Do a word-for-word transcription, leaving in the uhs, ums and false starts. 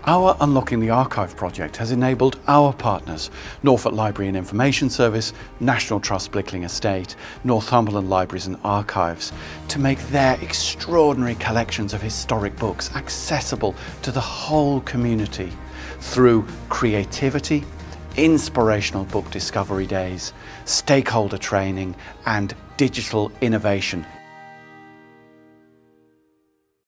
Our Unlocking the Archive project has enabled our partners, Norfolk Library and Information Service, National Trust Blickling Estate, Northumberland Libraries and Archives, to make their extraordinary collections of historic books accessible to the whole community through creativity, inspirational book discovery days, stakeholder training and digital innovation